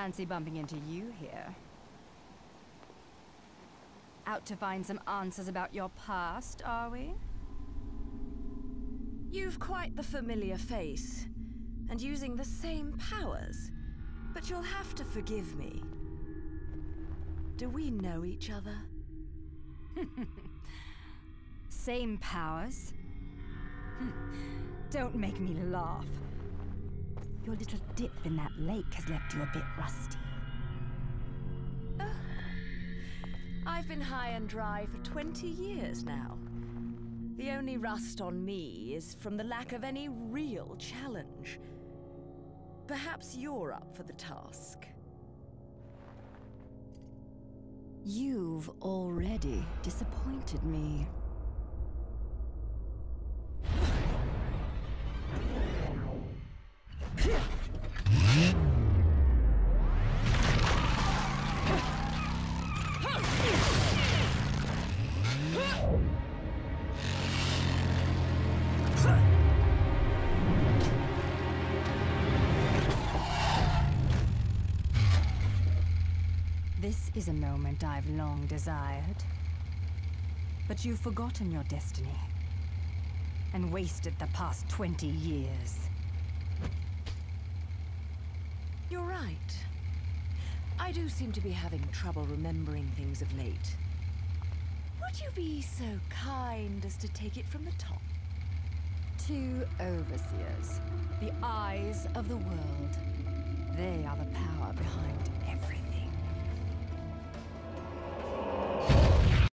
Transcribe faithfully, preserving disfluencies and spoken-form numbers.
fancy bumping into you here. Out to find some answers about your past, are we? You've quite the familiar face, and using the same powers. But you'll have to forgive me. Do we know each other? Same powers? Don't make me laugh. Your little dip in that lake has left you a bit rusty. Uh, I've been high and dry for twenty years now. The only rust on me is from the lack of any real challenge. Perhaps you're up for the task. You've already disappointed me. This is a moment I've long desired. But you've forgotten your destiny and wasted the past twenty years. You're right. I do seem to be having trouble remembering things of late. Would you be so kind as to take it from the top? Two overseers, the eyes of the world. They are the power behind